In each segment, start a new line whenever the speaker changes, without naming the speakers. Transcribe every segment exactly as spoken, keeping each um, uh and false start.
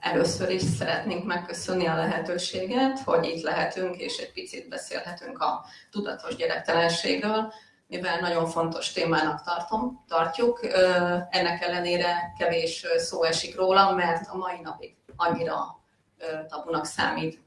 Először is szeretnénk megköszönni a lehetőséget, hogy itt lehetünk, és egy picit beszélhetünk a tudatos gyerektelenségről, mivel nagyon fontos témának tartom, tartjuk. Ennek ellenére kevés szó esik róla, mert a mai napig annyira tabunak számít.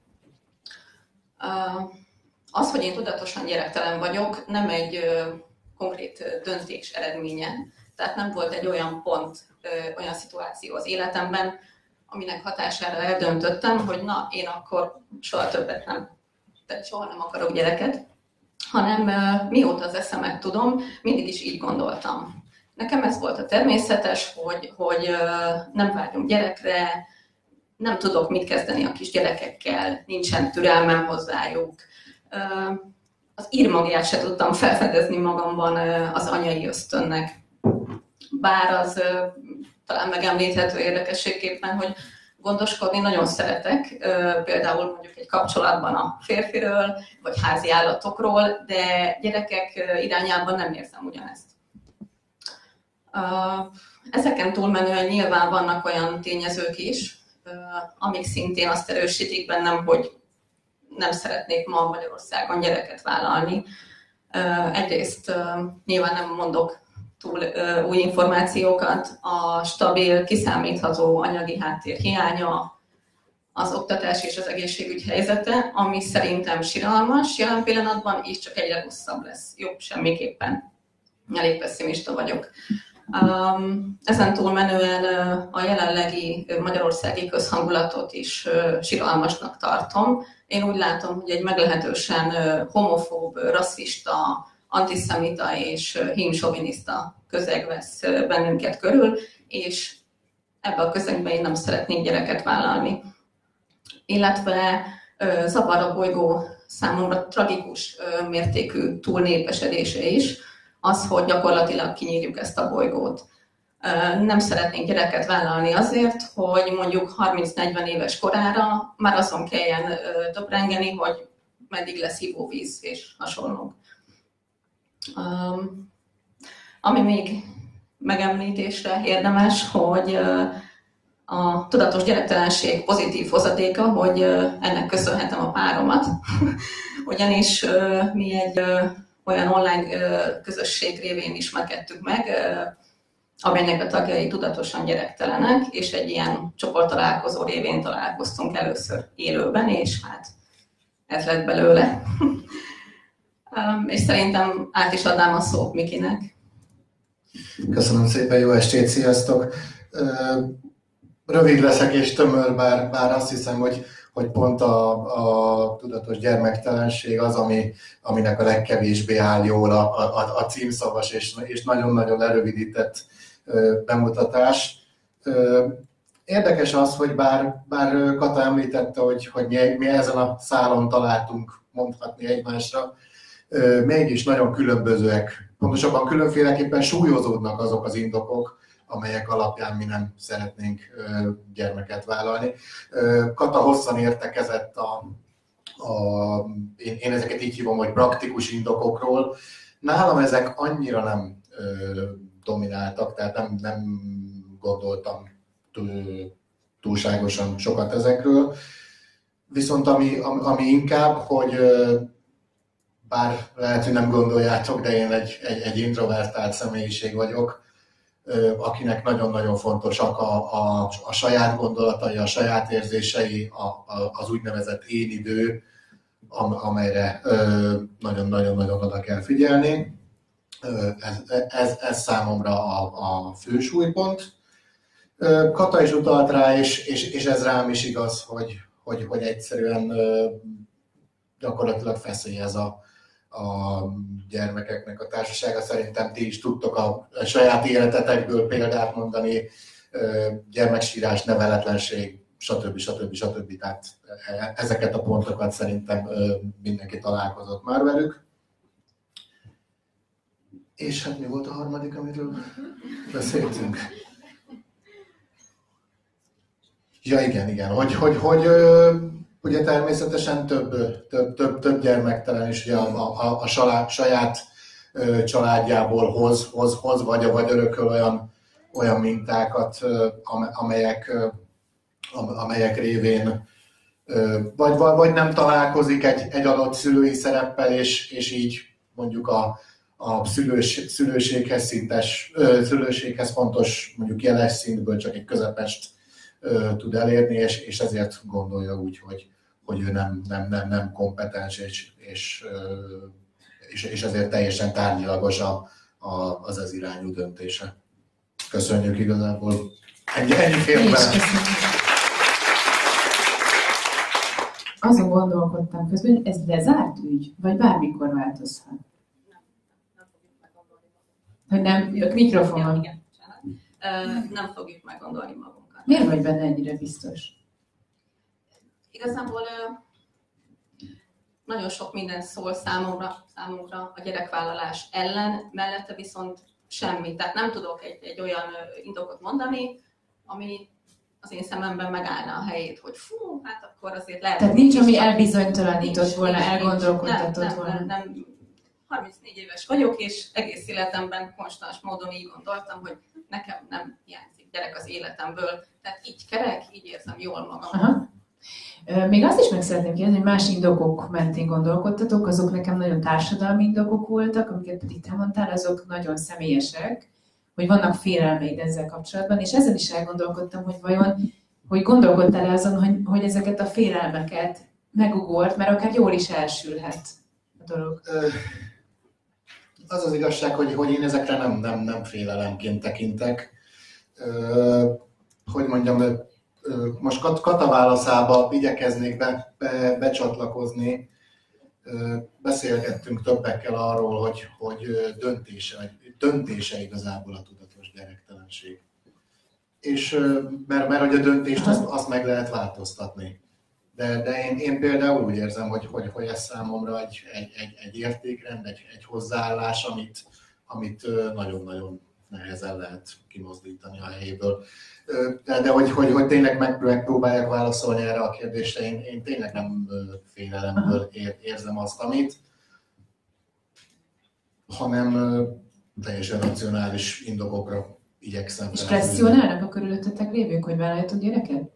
Az, hogy én tudatosan gyerektelen vagyok, nem egy konkrét döntés eredménye. Tehát nem volt egy olyan pont, olyan szituáció az életemben, aminek hatására eldöntöttem, hogy na, én akkor soha többet nem, tehát soha nem akarok gyereket, hanem mióta az eszemet tudom, mindig is így gondoltam. Nekem ez volt a természetes, hogy, hogy nem vágyom gyerekre, nem tudok mit kezdeni a kis gyerekekkel, nincsen türelmem hozzájuk. Az írmagját se tudtam felfedezni magamban az anyai ösztönnek. Bár az talán megemlíthető érdekességképpen, hogy gondoskodni nagyon szeretek, például mondjuk egy kapcsolatban a férfiről, vagy házi állatokról, de gyerekek irányában nem érzem ugyanezt. Ezeken túlmenően nyilván vannak olyan tényezők is, amik szintén azt erősítik bennem, hogy nem szeretnék ma Magyarországon gyereket vállalni. Egyrészt nyilván nem mondok túl új információkat, a stabil, kiszámítható anyagi háttér hiánya, az oktatás és az egészségügy helyzete, ami szerintem siralmas jelen pillanatban, és csak egyre rosszabb lesz. Jobb semmiképpen. Elég pessimista vagyok. Ezen túlmenően a jelenlegi magyarországi közhangulatot is siralmasnak tartom. Én úgy látom, hogy egy meglehetősen homofób, rasszista, antiszemita és hímsoviniszta közeg vesz bennünket körül, és ebbe a közegbe én nem szeretnék gyereket vállalni. Illetve zavar a bolygó számomra tragikus mértékű túlnépesedése is, az, hogy gyakorlatilag kinyírjuk ezt a bolygót. Nem szeretnénk gyereket vállalni azért, hogy mondjuk harminc-negyven éves korára már azon kelljen töprengeni, hogy meddig lesz ivóvíz és hasonlók. Um, ami még megemlítésre érdemes, hogy uh, a tudatos gyerektelenség pozitív hozadéka, hogy uh, ennek köszönhetem a páromat, ugyanis uh, mi egy uh, olyan online uh, közösség révén ismerkedtük meg, uh, amelynek a tagjai tudatosan gyerektelenek, és egy ilyen csoporttalálkozó révén találkoztunk először élőben, és hát ez lett belőle. Um, és szerintem át is adnám a szót Mikinek.
Köszönöm szépen, jó estét, sziasztok! Rövid leszek és tömör, bár, bár azt hiszem, hogy, hogy pont a, a tudatos gyermektelenség az, ami, aminek a legkevésbé áll jól a, a, a címszavas és, és nagyon-nagyon lerövidített bemutatás. Érdekes az, hogy bár, bár Kata említette, hogy, hogy mi, mi ezen a szálon találtunk mondhatni egymásra, mégis nagyon különbözőek, pontosabban különféleképpen súlyozódnak azok az indokok, amelyek alapján mi nem szeretnénk gyermeket vállalni. Kata hosszan értekezett a, a én, én ezeket így hívom, hogy praktikus indokokról. Nálam ezek annyira nem domináltak, tehát nem, nem gondoltam túlságosan sokat ezekről. Viszont ami, ami inkább, hogy bár lehet, hogy nem gondoljátok, de én egy, egy, egy introvertált személyiség vagyok, akinek nagyon-nagyon fontosak a, a, a saját gondolatai, a saját érzései, a, a, az úgynevezett én idő, amelyre nagyon-nagyon-nagyon oda kell figyelni. Ez, ez, ez számomra a, a fő súlypont. Kata is utalt rá, és, és, és ez rám is igaz, hogy, hogy, hogy egyszerűen gyakorlatilag feszélyez a, a gyermekeknek a társasága. Szerintem ti is tudtok a saját életetekből példát mondani, gyermeksírás, neveletlenség, stb. stb. stb. Tehát ezeket a pontokat szerintem mindenki találkozott már velük. És hát mi volt a harmadik, amiről beszéltünk? Ja, igen, igen, hogy, hogy, hogy ugye természetesen több, több, több, több gyermektelen is ugye a, a, a salá, saját családjából hoz, hoz, hoz vagy, vagy örököl olyan, olyan mintákat, amelyek amelyek révén vagy, vagy nem találkozik egy, egy adott szülői szereppel, és, és így mondjuk a, a szülős, szülőséghez szintes, szülőséghez fontos mondjuk jeles szintből csak egy közepest tud elérni, és, és ezért gondolja úgy, hogy, hogy ő nem, nem, nem, nem kompetens, és, és, és, és ezért teljesen tárgyilagos a, a, az ez irányú döntése. Köszönjük igazából. Ennyi, ennyi fél bele.
Azon gondolkodtam közben, hogy ez lezárt ügy, vagy bármikor változhat? Hogy nem, a mikrofonon.
Igen, igen. Nem fogjuk meggondolni magunkat.
Miért vagy benne ennyire biztos?
Igazából nagyon sok minden szól számomra, számunkra a gyerekvállalás ellen, mellette viszont semmi. Tehát nem tudok egy, egy olyan indokot mondani, ami az én szememben megállna a helyét, hogy fú, hát akkor azért lehet...
Tehát nincs, ami elbizonytalanított volna, elgondolkodtatott
nem,
volna.
Nem, nem, nem. harmincnégy éves vagyok, és egész életemben konstans módon így gondoltam, hogy nekem nem hiányzik gyerek az életemből. Tehát így kerek, így érzem jól magam.
Aha. Még azt is meg szeretném kérdezni, hogy más indokok mentén gondolkodtatok, azok nekem nagyon társadalmi indokok voltak, amiket pedig te mondtál, azok nagyon személyesek, hogy vannak félelmeid ezzel kapcsolatban, és ezen is elgondolkodtam, hogy vajon, hogy gondolkodtál azon, hogy, hogy ezeket a félelmeket megugort, mert akár jól is elsülhet a dolog.
Az az igazság, hogy, hogy én ezekre nem, nem, nem félelemként tekintek. Hogy mondjam, most Kata válaszába igyekeznék be, be, becsatlakozni. Beszélgettünk többekkel arról, hogy, hogy döntése, döntése igazából a tudatos gyerektelenség. És mert, mert hogy a döntést azt, azt meg lehet változtatni. De, de én, én például úgy érzem, hogy, hogy, hogy ez számomra egy, egy, egy, egy értékrend, egy, egy hozzáállás, amit, amit nagyon-nagyon nehezen lehet kimozdítani a helyéből. De, de hogy, hogy, hogy tényleg megpróbálják válaszolni erre a kérdésre, én, én tényleg nem félelemből ér, érzem azt, amit, hanem teljesen racionális indokokra igyekszem.
És presszionálnak a körülöttetek lévők, hogy vállaljatok gyereket?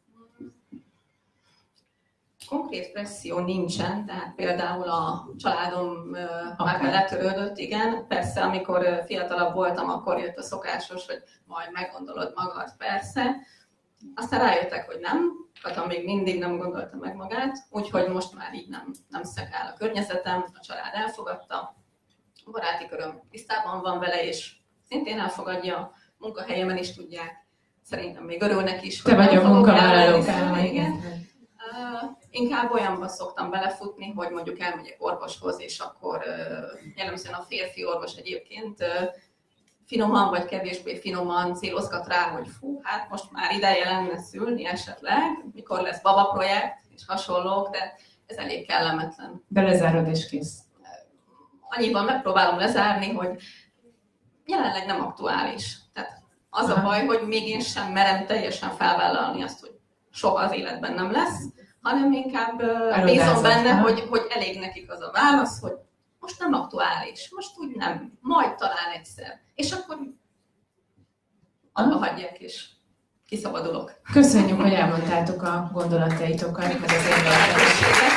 Konkrét presszió nincsen, tehát például a családom okay. már letörődött, igen. Persze, amikor fiatalabb voltam, akkor jött a szokásos, hogy majd meggondolod magad, persze. Aztán rájöttek, hogy nem, Kata még mindig nem gondolta meg magát, úgyhogy most már így nem, nem szekál a környezetem, a család elfogadta, a baráti köröm tisztában van vele, és szintén elfogadja, a munkahelyemen is tudják, szerintem még örülnek is.
Te vagy a munkavállalók.
Uh, inkább olyanban szoktam belefutni, hogy mondjuk elmegyek orvoshoz, és akkor uh, jellemzően a férfi orvos egyébként uh, finoman vagy kevésbé finoman célozgat rá, hogy fú, hát most már ideje lenne szülni esetleg, mikor lesz babaprojekt és hasonlók, de ez elég kellemetlen.
De lezárod és kész.
Annyiban megpróbálom lezárni, hogy jelenleg nem aktuális. Tehát az a baj, hogy még én sem merem teljesen felvállalni azt, hogy soha az életben nem lesz, hanem inkább uh, bízom benne, hogy, hogy elég nekik az a válasz, hogy most nem aktuális, most úgy nem, majd talán egyszer. És akkor abba hagyják, és kiszabadulok.
Köszönjük, hogy elmondtátok a gondolataitokat, meg az én